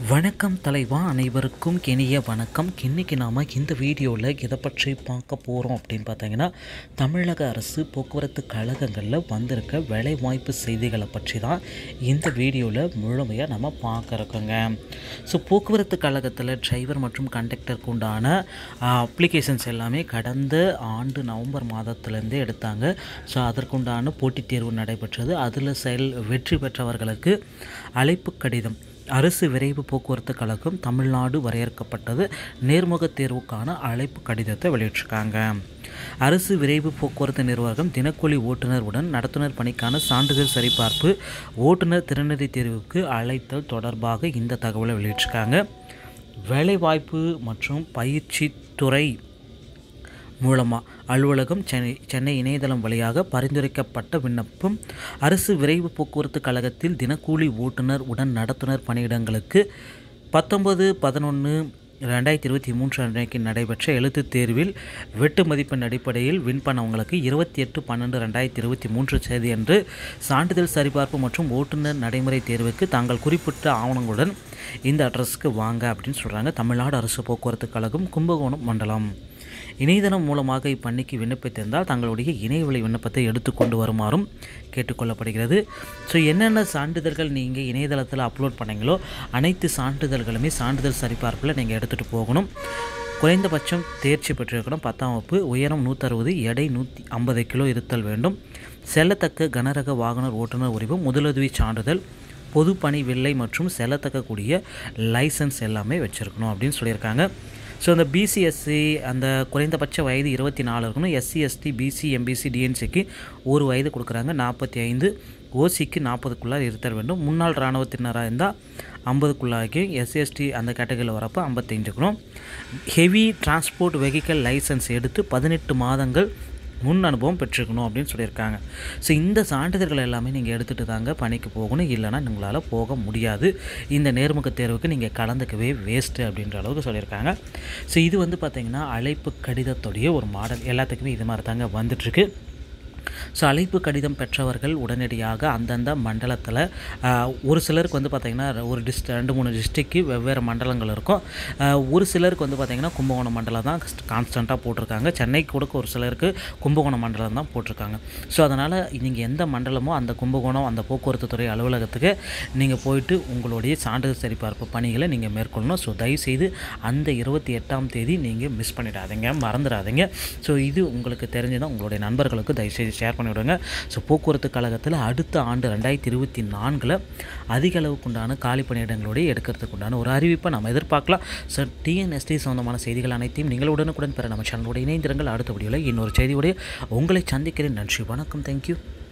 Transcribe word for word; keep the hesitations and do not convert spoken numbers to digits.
வணக்கம் தலைவா, அனைவருக்கும் இனிய வணக்கம். இன்றைக்கி நாம் இந்த வீடியோவில் எதை பற்றி பார்க்க போகிறோம் அப்படின்னு பார்த்தீங்கன்னா, தமிழக அரசு போக்குவரத்து கழகங்களில் வந்திருக்க வேலைவாய்ப்பு செய்திகளை பற்றி தான் இந்த வீடியோவில் முழுமையாக நம்ம பார்க்க இருக்கோங்க. ஸோ போக்குவரத்து கழகத்தில் டிரைவர் மற்றும் கண்டக்டருக்கு உண்டான அப்ளிகேஷன்ஸ் எல்லாமே கடந்த ஆண்டு நவம்பர் மாதத்துலேருந்தே எடுத்தாங்க. ஸோ அதற்குண்டான போட்டித் தேர்வு நடைபெற்றது. அதில் செயல் வெற்றி பெற்றவர்களுக்கு அழைப்பு கடிதம் அரசு விரைவு போக்குவரத்து கழகம் தமிழ்நாடு வரையறுக்கப்பட்டது நேர்முக தேர்வுக்கான அழைப்பு கடிதத்தை வெளியிட்டிருக்காங்க. அரசு விரைவு போக்குவரத்து நிர்வாகம் தினக்கூலி ஓட்டுநர் உடன் நடத்துனர் பணிக்கான சான்றிதழ் சரிபார்ப்பு ஓட்டுநர் திறனறி தேர்வுக்கு அழைத்தல் தொடர்பாக இந்த தகவலை வெளியிட்டிருக்காங்க. வேலைவாய்ப்பு மற்றும் பயிற்சி துறை மூலமாக அலுவலகம் சென்னை சென்னை இணையதளம் வழியாக பரிந்துரைக்கப்பட்ட விண்ணப்பம் அரசு விரைவு போக்குவரத்து கழகத்தில் தினக்கூலி ஓட்டுநர் உடன் நடத்துனர் பணியிடங்களுக்கு பத்தொன்பது பதினொன்று ரெண்டாயிரத்தி இருபத்தி மூன்று அன்றைக்கு நடைபெற்ற எழுத்துத் தேர்வில் வெட்டு மதிப்பெண் அடிப்படையில் வின் பண்ணவங்களுக்கு இருபத்தி எட்டு பன்னெண்டு ரெண்டாயிரத்தி இருபத்தி மூன்று தேதி அன்று சான்றிதழ் சரிபார்ப்பு மற்றும் ஓட்டுநர் நடைமுறை தேர்வுக்கு தாங்கள் குறிப்பிட்ட ஆவணங்களுடன் இந்த அட்ரஸ்க்கு வாங்க அப்படின்னு சொல்கிறாங்க. தமிழ்நாடு அரசு போக்குவரத்து கழகம், கும்பகோணம் மண்டலம். இணையதளம் மூலமாக இப்பணிக்கு விண்ணப்பித்திருந்தால் தங்களுடைய இணையவழி விண்ணப்பத்தை எடுத்துக்கொண்டு வருமாறும் கேட்டுக்கொள்ளப்படுகிறது. ஸோ என்னென்ன சான்றிதழ்கள் நீங்கள் இணையதளத்தில் அப்லோட் பண்ணீங்களோ அனைத்து சான்றிதழ்களுமே சான்றிதழ் சரிபார்ப்பில் நீங்கள் எடுத்துகிட்டு போகணும். குறைந்தபட்சம் தேர்ச்சி பெற்றிருக்கணும். பத்தாம் வகுப்பு, உயரம் நூற்றறுபது, எடை நூற்றி ஐம்பது கிலோ இருத்தல் வேண்டும். செல்லத்தக்க கனரக வாகனர் ஓட்டுநர் உரிமம், முதலுதவி சான்றிதழ், பொது பணி வில்லை மற்றும் செல்லத்தக்கக்கூடிய லைசன்ஸ் எல்லாமே வச்சுருக்கணும் அப்படின்னு சொல்லியிருக்காங்க. ஸோ அந்த பிசிஎஸ்சி அந்த குறைந்தபட்ச வயது இருபத்தி நாலு இருக்கணும். எஸ்சி எஸ்டி பிசி எம்பிசி டிஎன்சிக்கு ஒரு வயது கொடுக்குறாங்க. நாற்பத்தி ஐந்து ஓசிக்கு நாற்பதுக்குள்ளாக இருத்தல் வேண்டும். முன்னாள் இராணுவத்தினராக இருந்தால் ஐம்பதுக்குள்ளாகி, எஸ்சிஎஸ்டி அந்த கேட்டகரியில் வரப்போ ஐம்பத்தஞ்சுக்கணும். ஹெவி டிரான்ஸ்போர்ட் வெஹிக்கல் லைசன்ஸ் எடுத்து பதினெட்டு மாதங்கள் முன் அனுபவம் பெற்றுக்கணும் அப்படின்னு சொல்லியிருக்காங்க. ஸோ இந்த சான்றிதழ்கள் எல்லாமே நீங்கள் எடுத்துகிட்டு தாங்க பணிக்கு போகணும். இல்லைனா உங்களால் போக முடியாது. இந்த நேர்முக தேர்வுக்கு நீங்கள் கலந்துக்கவே வேஸ்ட்டு அப்படின்ற அளவுக்கு சொல்லியிருக்காங்க. ஸோ இது வந்து பார்த்திங்கன்னா அழைப்பு கடிதத்துடைய ஒரு மாடல். எல்லாத்துக்குமே இது மாதிரி தாங்க வந்துட்டுருக்கு. ஸோ அழைப்பு கடிதம் பெற்றவர்கள் உடனடியாக அந்தந்த மண்டலத்தில் ஒரு சிலருக்கு வந்து பார்த்திங்கன்னா ஒரு டிஸ்ட் ரெண்டு மூணு டிஸ்ட்ரிக்கு வெவ்வேறு மண்டலங்கள் இருக்கும். ஒரு சிலருக்கு வந்து பார்த்திங்கன்னா கும்பகோணம் மண்டலம் தான் கான்ஸ்டண்ட்டாக போட்டிருக்காங்க. சென்னை கூட ஒரு சிலருக்கு கும்பகோணம் மண்டலம் தான் போட்டிருக்காங்க. ஸோ அதனால் நீங்கள் எந்த மண்டலமோ அந்த கும்பகோணம் அந்த போக்குவரத்து துறை அலுவலகத்துக்கு நீங்கள் போயிட்டு உங்களுடைய சான்றிதழ் சரிபார்ப்பு பணிகளை நீங்கள் மேற்கொள்ளணும். ஸோ தயவுசெய்து அந்த இருபத்தி எட்டாம் தேதி நீங்கள் மிஸ் பண்ணிடாதீங்க, மறந்துடாதீங்க. ஸோ இது உங்களுக்கு தெரிஞ்சுதான் உங்களுடைய நண்பர்களுக்கு தயவுசெய்து ஷேர் பண்ணிவிடுங்க. ஸோ போக்குவரத்து கழகத்தில் அடுத்த ஆண்டு ரெண்டாயிரத்தி இருபத்தி நான்கில் அதிக அளவுக்குண்டான காலி பணியிடங்களுடைய எடுக்கிறதுக்கு உண்டான ஒரு அறிவிப்பை நம்ம எதிர்பார்க்கலாம். ஸோ டிஎன்எஸ்டி சம்பந்தமான செய்திகள் அனைத்தையும் நீங்கள் உடனுக்குடன் பெற நம்ம சேனலோட இணைந்திருங்கள். அடுத்த வீடியோவில் இன்னொரு செய்தியோடைய உங்களை சந்திக்கிறேன். நன்றி, வணக்கம், தேங்க்யூ.